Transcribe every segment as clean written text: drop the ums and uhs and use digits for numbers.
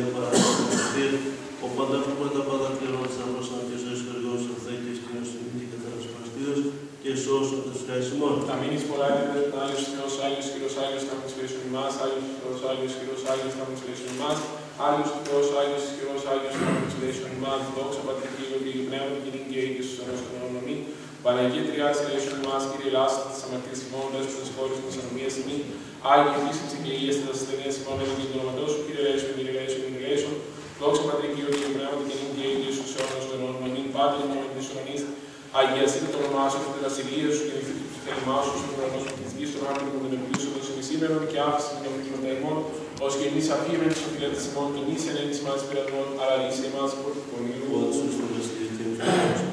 παραδείγματος ο πανταχού τα πάντα πληρώνει στα πρόσωπα και ζωής χωριών σε αυτά και σκηνώσουν και καταρασπαστήρως και σώσουν τους χαϊσμών. Αμήνης πολλάκριτες, Άγιος Θεός, Άγιος Κύριος, Άγιος θα μας λύσουν εμάς, Άγιος Θεός, Άγιος Κύριος, Άγιος θα μας λύσουν εμάς, Άγιος Θεός, Άγιος Κύριος, Άγιος θα μας λύσουν εμάς, δόξα Πατρί Κύριο και Πνεύμα και την και Άγιος στους αιώνας των αιώνων. Αμήν. Παναγία Τριάς, ελέησον εμάς, Κύριε Λάστα, της αμαρτίας ημών, δέσποτας της χώρας μας, ανομίας ημών, Άγιοι επίσης και υγείας της ασθενείας ημών, ευλογήν του όνοματός σου, Κύριε ελέησον, Κύριε ελέησον, Κύριε ελέησον. Δόξα Πατρί Κύριο και Πνεύμα και την και Άγιος στους αιώνας των αιώνων. Αμήν. Πάτερ ημών της ουρανής, αγιαστείτε το όνομά σου, τη βασιλεία σου και τη θήκη του θέλημά σου, στον ουρανό σου και τη γη, στον άνθρωπο που τον εμπλήσω των συνεισήμερων και άφησε την ομιλήματα ημών, ως και εμείς αφήμεν τους οφειλέτες ημών και νης ενένης μας πειρασμών, αλλά ρίσε εμάς από του πονηρού. Όντως, στον Βασιλετήμ και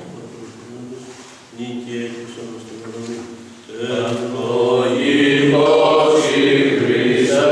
νίκη έχεις όμως την ορμή. Ευλογικός η Χριστέ,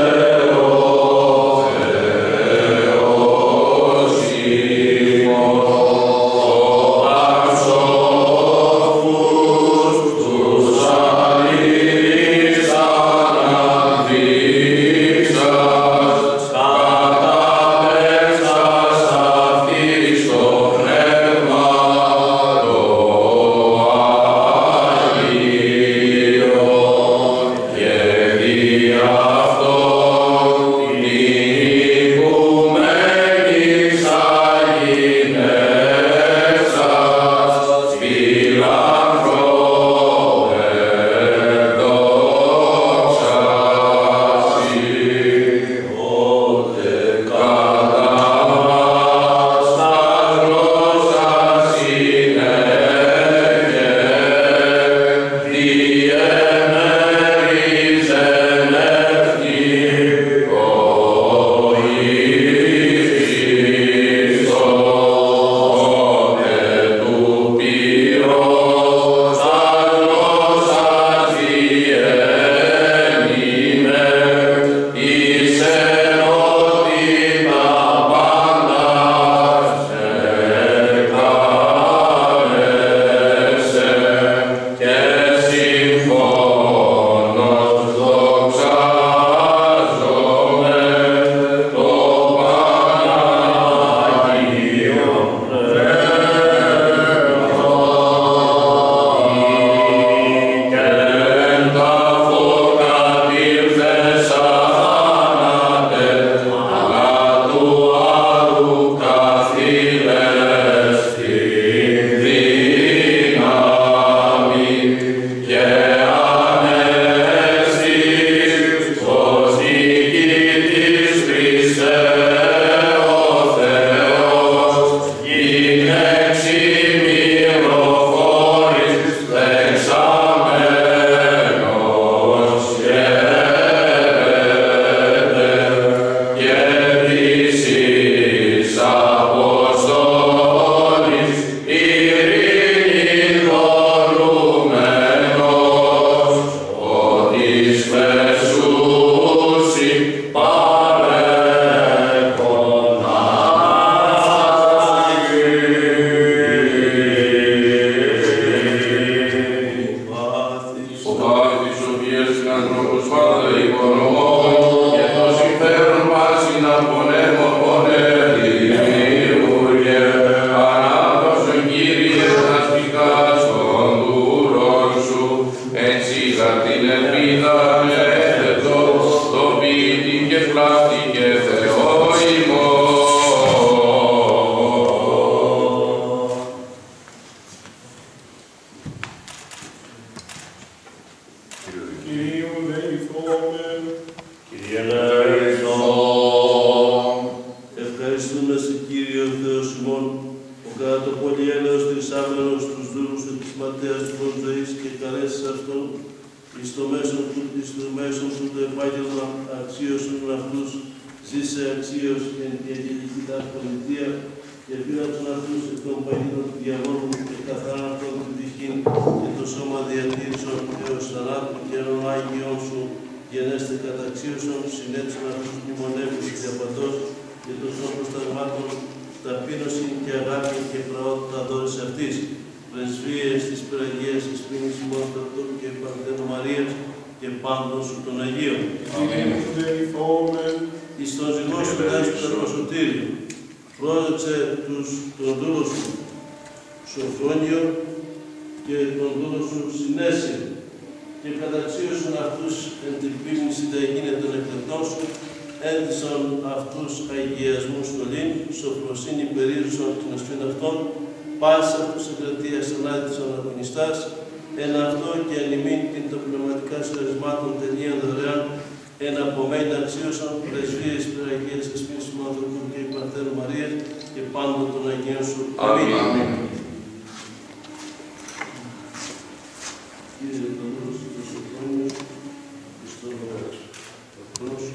και πάντων σου των Αγίων. Αμήν. εις τον ζυγό σου δέσποτα Σωτήριο, πρόδεξε τον δούλο σου Σοφρόνιο και τον δούλο σου Συνέσιο, και καταξίωσαν αυτούς εν την πίμνηση τα εκείνα των εκλεκτών σου, έντυσαν αυτούς αγιασμού στολήν, σοφροσύνη περίρουσαν την οσφήν αυτών, πάσα αυτούς εκκρατείας ανάδυσαν αγωνιστάς, εν αυτό και εν ημίν την των πνευματικά σωρισμάτων τελείαν δωρεάν, εν απομέν αξίωσαν πρεσβείες Αγίας Εσπίνης του Ανθρωπού και Παντέρου Μαρίας και πάντων των Αγίων σου. Αμήν. Κύριε Ταδός, του Σοφρόνιου, Χριστόν Πατρός,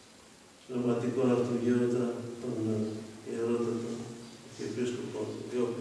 πνευματικό αυτογείωτα των ιερότατων και επίσκοπων,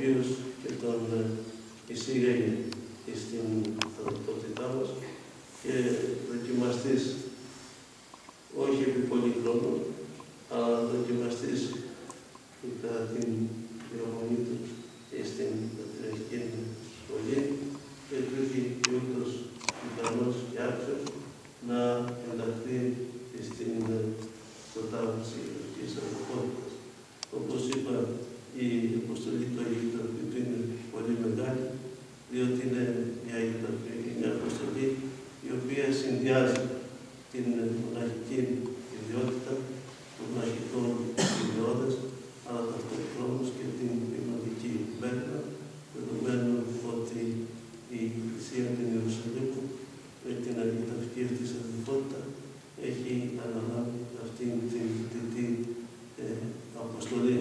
οποίος και τον εισήγαγε στην θανατότητά μας και δοκιμαστής όχι επί πολύ χρόνο, αλλά δοκιμαστής κατά την διαμονή του στην Πατριαρχική Σχολή και τούτοι και ούτως ικανός και άξιος να ενταχθεί στην προτάβαση της αδελφότητας. Όπως είπα, η αποστολή του Αγίου Γραφείου είναι πολύ μεγάλη, διότι είναι μια αποστολή η οποία συνδυάζει την μοναχική ιδιότητα, των μοναχικών ιδιώτες, αλλά ταυτόχρονα και την πνευματική μέρημνα, δεδομένου ότι η Εκκλησία του Ιερουσαλήμου με την αγιταυτική της αδελφότητα έχει αναλάβει αυτήν την δυτή αποστολή.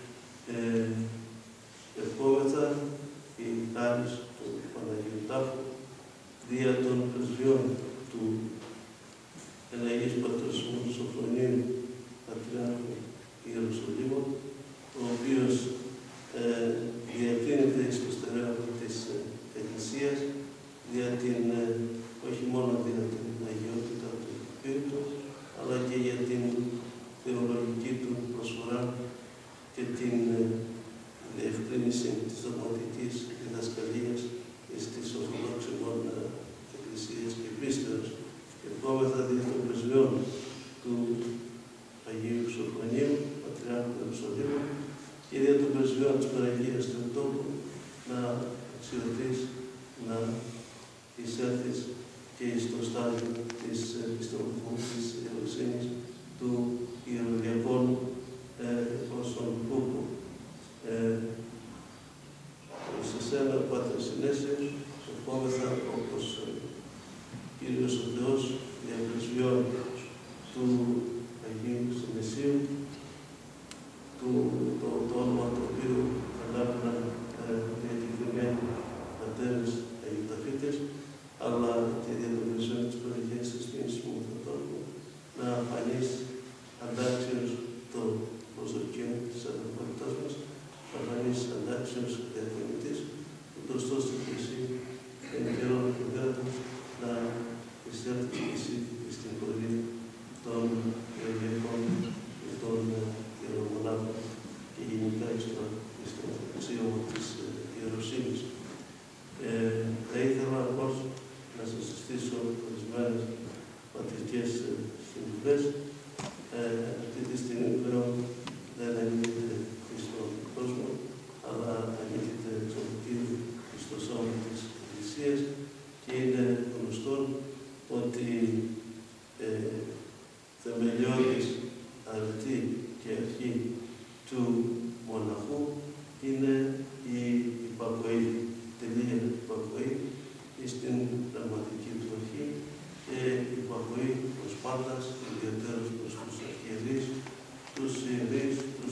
Ευχόμεθα η χάρις του Παναγίου Τάφου δια των πρεσβειών του Εναγής Πατρός μου Σοφρονίου Πατριάρχου Ιερουσαλήμου, ο οποίος διακρίνεται στο στερέωμα της Εκκλησίας για την, όχι μόνο για την αγιότητα του Πύρτου, αλλά και για την θεολογική του προσφορά και την διευκρίνηση της δογματικής διδασκαλίας στις Ορθοδόξες Εκκλησίες και πίστεως. Ευχόμεθα δια των πρεσβειών του Αγίου Σοφρονίου, Πατριάρχου Ιερουσαλήμου, και δια των πρεσβειών της Παναγίας Θεοτόκου να αξιωθείς, να εισέλθεις και στο στάδιο της επιστολής ιεροσύνης του Ιεροδιακόνου όσων κούπου. Σε σένα, Πάτερ Συνέσεως, ευχόμεθα όπως Κύριος ο Θεός δια πρεσβειών του Αγίου Συνεσίου, το όνομα το οποίο ανάπτυναν διακεκριμένοι πατέρες Αγιοταφίτες, αλλά και δια των πρεσβειών της Παναγίας Ευθύνης μου να φανείς αντάξιος το προσδοκείο της αδελφότητάς μας, να φανείς αντάξιος διακονητής, ούτως ώστε και εσύ εν καιρό και γράτο να εισέλθεις και εσύ στην πορεία των ιερογενικών και των ιερομονάχων και γενικά στο αξίωμα της ιεροσύνης. Θα ήθελα όμως να σας συστήσω ορισμένες πατρικές συμβουλές. Αυτή τη στιγμή πλέον δεν ανήκεται στον κόσμο, αλλά ανήκεται στον Κύριο και στο σώμα της Εκκλησίας και είναι γνωστό ότι θεμελιώδης αρετή και αρχή του μοναχού είναι η υπακοή, τελεία υπακοή στην πραγματική του αρχή και υπακοή προς πάντας, ιδιαίτερως προς τους αρχιερείς, τους ιερείς, τους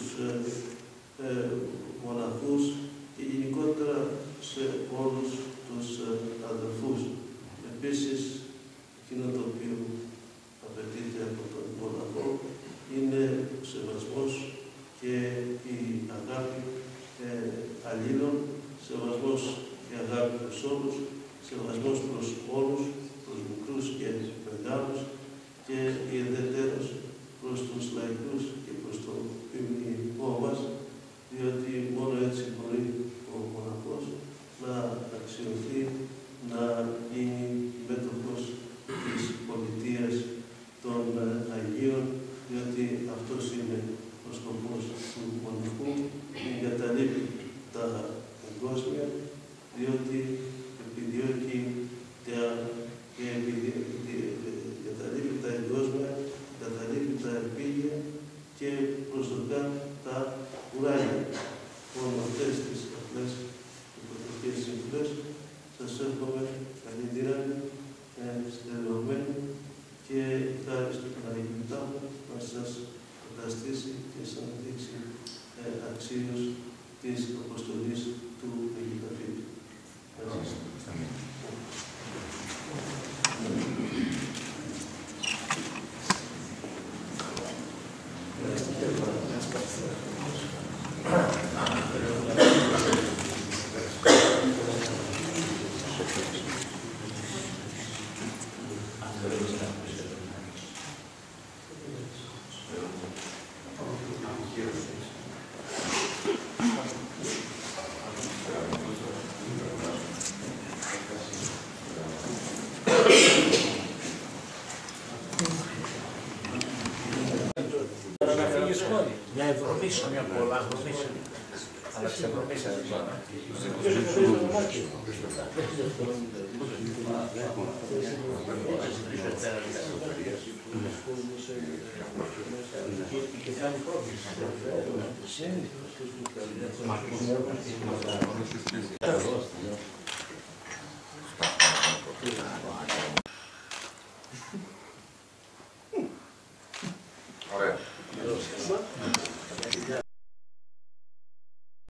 μοναχούς και γενικότερα σε όλους τους αδελφούς. Επίσης, εκείνο το οποίο απαιτείται από τον μοναχό είναι ο σεβασμός και η αγάπη αλλήλων, σεβασμός και αγάπη προς όλους, σεβασμός προς όλους, προς μικρούς και μεγάλους και ιδιαίτερος προς τους λαϊκούς και προς το ποιμνικό μας, διότι μόνο έτσι μπορεί ο μοναχός να αξιωθεί, να γίνει μέτοχος της πολιτείας των Αγίων, διότι αυτός είναι ο σκοπός του μοναχού, εγκαταλείπει τα εγκόσμια, διότι επιδιώκει και εγκαταλείπει τα εγκόσμια, εγκαταλείπει τα ελπίγεια και προσδοκά τα Χρόνια πολλά, αλλά ξεπροπήσατε τώρα. Ωραία.